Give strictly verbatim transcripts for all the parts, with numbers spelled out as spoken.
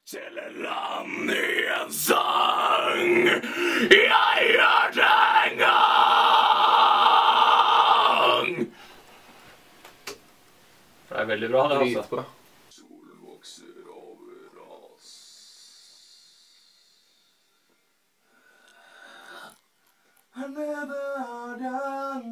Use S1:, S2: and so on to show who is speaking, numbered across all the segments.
S1: Til en land i en sang jeg hørte en gang.
S2: Det er veldig bra, det altså.
S1: Dritbra. Solen vokser over oss. Her nede er den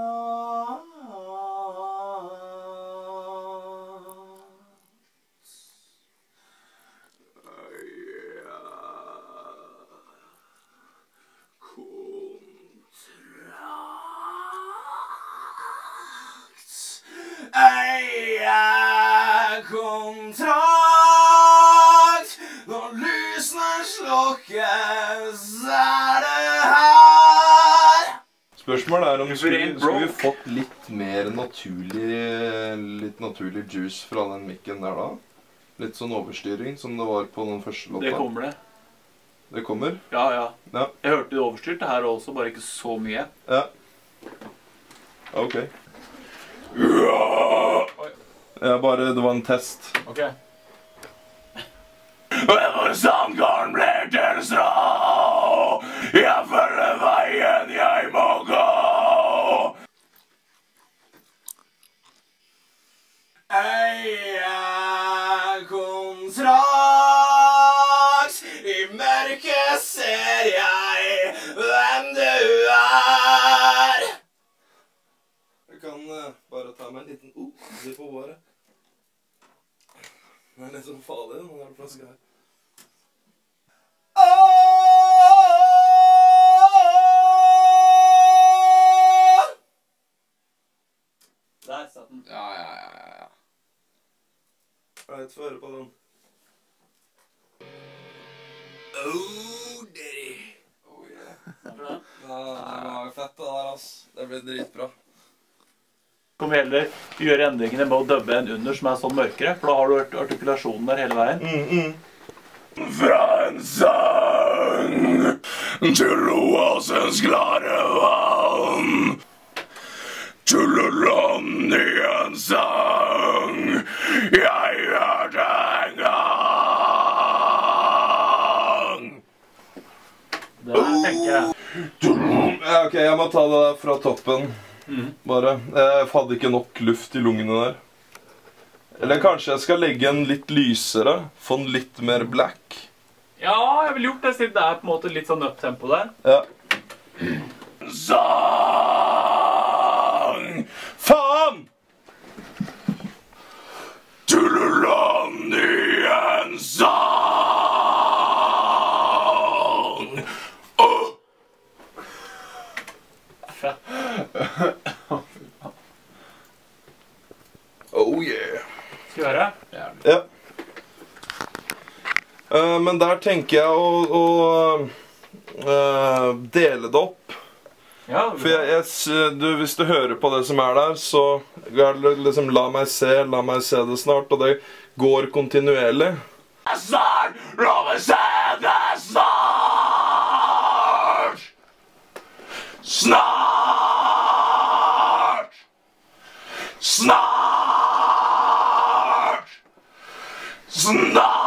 S1: Eie kontrakt. Når lysene slokkes, er det her.
S3: Spørsmålet er om vi skulle, skulle vi fått litt mer naturlig, litt naturlig juice fra den mikken der da? Litt sånn overstyring som det var på den første låta.
S2: Det kommer det.
S3: Det kommer?
S2: Ja, ja.
S3: Ja.
S2: Jeg hørte det overstyrt det her også, bare ikke så mye.
S3: Ja. Ok. Ja, bare, det var en test.
S2: Ok.
S1: Hvor sandgarn blir til strå, jeg følger veien jeg må gå. Eie kontrakt, i mørket ser jeg hvem du er. Jeg kan uh, bare ta meg en liten oh, se på håret. Det er litt sånn farlig, den der flaska her.
S2: Der satt den.
S3: Ja, ja, ja, ja.
S1: Jeg vet, få høre på den. Oh, daddy. Oh, yeah. Ja, det var fett det der, ass. Det ble dritbra.
S2: Kom heller gjøre endringene med å dubbe en under som er sånn mørkere, for da har du artikulasjonen der hele veien.
S1: Mm, mm. Fra en sang til oasens klare vann, til et land i en sang jeg hørte en gang.
S2: Det der tenker jeg.
S3: Ja, ok, jeg må ta det der fra toppen. Mm. Bare. Jeg hadde ikke nok luft i lungene der. Eller kanskje jeg skal legge en litt lysere, få en litt mer black.
S2: Ja, jeg ville gjort det, siden det er på en måte litt sånn up-tempo der.
S3: Ja.
S1: Sang! Faen! Til land i en sang! Oh!
S2: Fett.
S1: Oh yeah.
S2: Skal vi høre?
S3: Ja. Uh, men der tenker jeg å, å uh, dele det opp.
S2: Ja,
S3: For jeg, jeg, du, hvis du hører på det som er der, så er det liksom la meg se, la meg se det snart, og det går kontinuerlig.
S1: Snart, la meg se det snart! Snart! Snart! Snart!